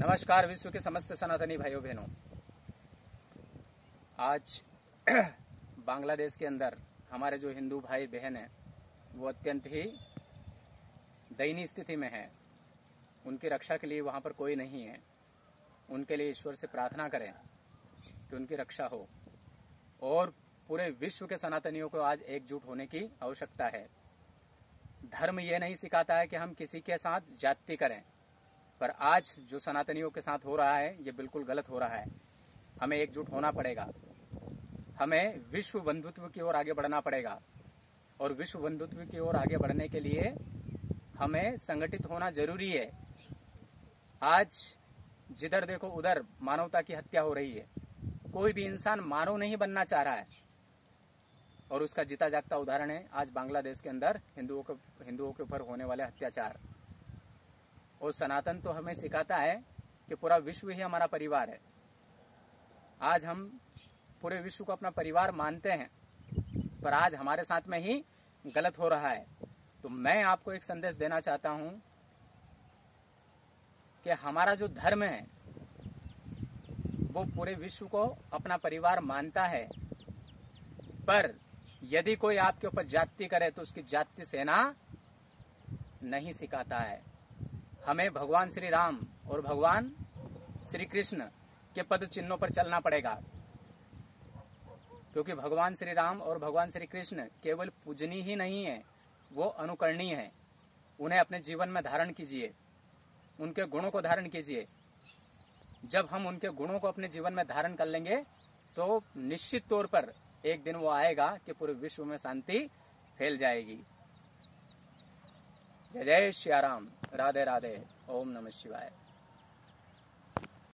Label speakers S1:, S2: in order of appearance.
S1: नमस्कार विश्व के समस्त सनातनी भाइयों बहनों। आज बांग्लादेश के अंदर हमारे जो हिंदू भाई बहन हैं वो अत्यंत ही दयनीय स्थिति में हैं। उनकी रक्षा के लिए वहाँ पर कोई नहीं है। उनके लिए ईश्वर से प्रार्थना करें कि उनकी रक्षा हो और पूरे विश्व के सनातनियों को आज एकजुट होने की आवश्यकता है। धर्म ये नहीं सिखाता है कि हम किसी के साथ जाति करें, पर आज जो सनातनियों के साथ हो रहा है ये बिल्कुल गलत हो रहा है। हमें एकजुट होना पड़ेगा, हमें विश्व बंधुत्व की ओर आगे बढ़ना पड़ेगा और विश्व बंधुत्व की ओर आगे बढ़ने के लिए हमें संगठित होना जरूरी है। आज जिधर देखो उधर मानवता की हत्या हो रही है। कोई भी इंसान मानव नहीं बनना चाह रहा है और उसका जीता जागता उदाहरण है आज बांग्लादेश के अंदर हिंदुओं के ऊपर होने वाले अत्याचार। और सनातन तो हमें सिखाता है कि पूरा विश्व ही हमारा परिवार है। आज हम पूरे विश्व को अपना परिवार मानते हैं, पर आज हमारे साथ में ही गलत हो रहा है। तो मैं आपको एक संदेश देना चाहता हूं कि हमारा जो धर्म है वो पूरे विश्व को अपना परिवार मानता है, पर यदि कोई आपके ऊपर जाति करे तो उसकी जाति सेना नहीं सिखाता है। हमें भगवान श्री राम और भगवान श्री कृष्ण के पद चिन्हों पर चलना पड़ेगा, क्योंकि भगवान श्री राम और भगवान श्री कृष्ण केवल पूजनीय ही नहीं है, वो अनुकरणीय है। उन्हें अपने जीवन में धारण कीजिए, उनके गुणों को धारण कीजिए। जब हम उनके गुणों को अपने जीवन में धारण कर लेंगे तो निश्चित तौर पर एक दिन वो आएगा कि पूरे विश्व में शांति फैल जाएगी। जय जय श्री राम, राधे राधे, ओम नमः शिवाय।